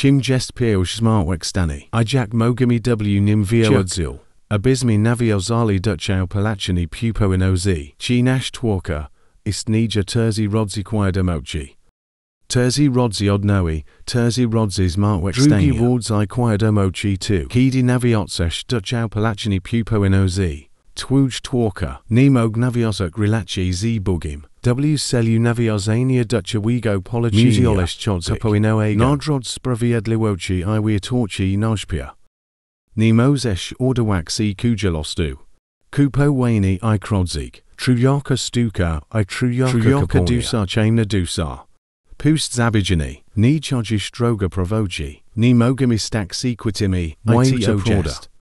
Chim jest pieosh smartwekstani. Ijak mogami w nim vioadzil. Abismi naviozali duchau palachini pupo in oz. Chi nash twarka. Istnija terzi rodzi quiedomochi. Terzi rodzi odnoe, terzi rodzi smartwekstania. Drugi wards I quiedomochi too. Kidi naviotsesh duchau palachini pupo in oz. Twuj twarka. Nemog naviosuk relachi z bugim. W celu naviozania duchawigo polichinia. Museolish chodzik. Kapoino ego. Nodrod spraviedliwochi iwe torchi noshpia. Nemozesh orderwaxi kujelostu. Kupo wane I krodzik. Trujaka stuka I trujaka dusar chamna dusar. Pust zabijini. Ni chodzish droga provoji. Ni mogimistak sequitimi. Ito prodest.